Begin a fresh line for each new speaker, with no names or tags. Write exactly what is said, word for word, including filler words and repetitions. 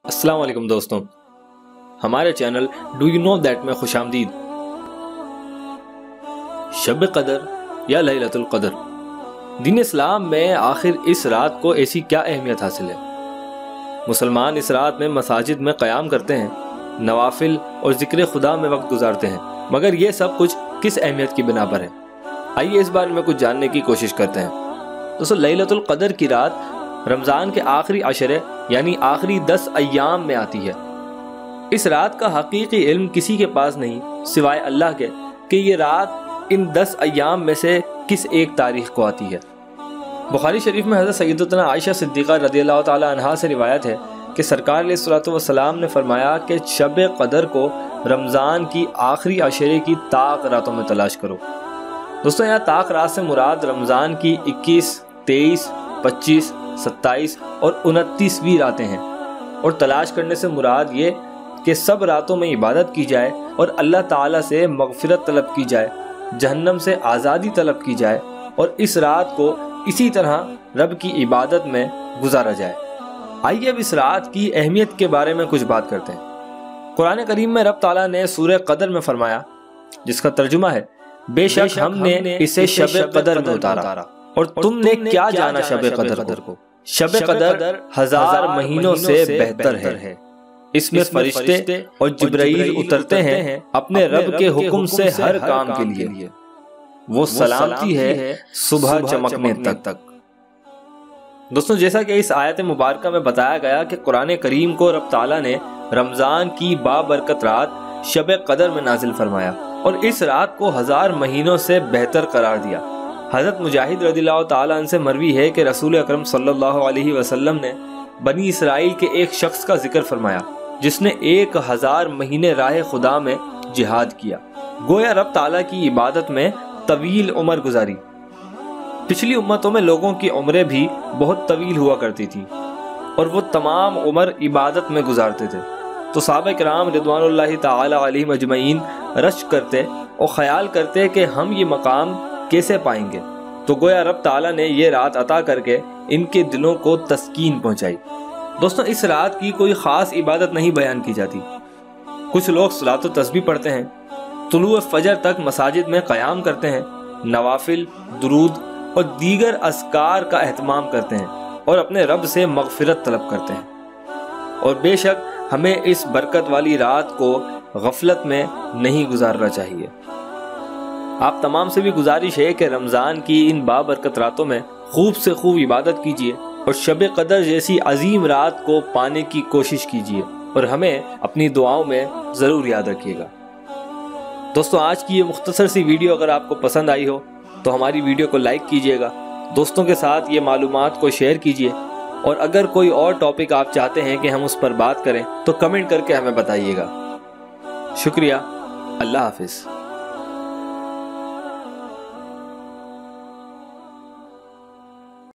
السلام علیکم دوستوں، ہمارے channel do you know that میں خوش آمدید۔ شب قدر یا لیلۃ القدر، دین اسلام میں آخر اس رات کو ایسی کیا اہمیت حاصل ہے؟ مسلمان اس رات میں مساجد میں قیام کرتے ہیں، نوافل اور ذکر خدا میں وقت گزارتے ہیں، مگر یہ سب کچھ کس اہمیت کی بنا پر ہے؟ آئیے اس بارے میں کچھ جاننے کی کوشش کرتے ہیں۔ دوستو، لیلۃ القدر کی رات رمضان کے آخری عشرے یعنی آخری دس ایام میں آتی ہے۔ اس رات کا حقیقی علم کسی کے پاس نہیں سوائے اللہ کے کہ یہ رات ان دس ایام میں سے کس ایک تاریخ کو آتی ہے۔ بخاری شریف میں حضرت سیدتنا عائشہ صدیقہ رضی اللہ تعالی عنہا سے روایت ہے کہ سرکار علیہ الصلوۃ والسلام نے فرمایا کہ شب قدر کو رمضان کی آخری عشرے کی طاق راتوں میں تلاش کرو۔ دوستوں، یہاں طاق رات سے مراد رمضان کی اکیس، تیئیس، پچیس، ستائیس اور انتیسویں راتیں ہیں، اور تلاش کرنے سے مراد یہ کہ سب راتوں میں عبادت کی جائے اور اللہ تعالیٰ سے مغفرت طلب کی جائے، جہنم سے آزادی طلب کی جائے، اور اس رات کو اسی طرح رب کی عبادت میں گزارا جائے۔ آئیے اب اس رات کی اہمیت کے بارے میں کچھ بات کرتے ہیں۔ قرآن کریم میں رب تعالیٰ نے سورہ قدر میں فرمایا، جس کا ترجمہ ہے بے شک ہم نے اسے شب قدر میں اتارا، اور تم نے کیا جانا شب قدر کو؟ شب قدر ہزار مہینوں سے بہتر ہے، اس میں فرشتے اور جبرائیل اترتے ہیں اپنے رب کے حکم سے ہر کام کے لیے، وہ سلامتی ہے صبح چمکنے تک۔ دوستوں، جیسا کہ اس آیت مبارکہ میں بتایا گیا کہ قرآن کریم کو رب تعالیٰ نے رمضان کی بابرکت رات شب قدر میں نازل فرمایا اور اس رات کو ہزار مہینوں سے بہتر قرار دیا۔ حضرت مجاہد رضی اللہ تعالیٰ عنہ سے مروی ہے کہ رسول اکرم صلی اللہ علیہ وسلم نے بنی اسرائیل کے ایک شخص کا ذکر فرمایا جس نے ایک ہزار مہینے راہ خدا میں جہاد کیا، گویا رب تعالیٰ کی عبادت میں طویل عمر گزاری۔ پچھلی امتوں میں لوگوں کی عمریں بھی بہت طویل ہوا کرتی تھی اور وہ تمام عمر عبادت میں گزارتے تھے، تو صحابہ کرام رضوان اللہ تعالی علیہم اجمعین رشک کرتے اور خیال کرتے کہ ہم یہ مقام کیسے پائیں گے، تو گویا رب تعالیٰ نے یہ رات عطا کر کے ان کے دلوں کو تسکین پہنچائی۔ دوستوں، اس رات کی کوئی خاص عبادت نہیں بیان کی جاتی۔ کچھ لوگ صلاۃ و تسبیح پڑھتے ہیں، طلوع فجر تک مساجد میں قیام کرتے ہیں، نوافل، درود اور دیگر اذکار کا اہتمام کرتے ہیں اور اپنے رب سے مغفرت طلب کرتے ہیں، اور بے شک ہمیں اس برکت والی رات کو غفلت میں نہیں گزارنا چاہیے۔ آپ تمام سے بھی گزارش ہے کہ رمضان کی ان بابرکت راتوں میں خوب سے خوب عبادت کیجیے اور شب قدر جیسی عظیم رات کو پانے کی کوشش کیجیے، اور ہمیں اپنی دعاؤں میں ضرور یاد رکھیے گا۔ دوستوں، آج کی یہ مختصر سی ویڈیو اگر آپ کو پسند آئی ہو تو ہماری ویڈیو کو لائک کیجیے گا، دوستوں کے ساتھ یہ معلومات کو شیئر کیجیے، اور اگر کوئی اور ٹاپک آپ چاہتے ہیں کہ ہم اس پر بات کریں تو کمنٹ کر کے ہمیں بتائیے گا۔ شکریہ، اللہ حافظ۔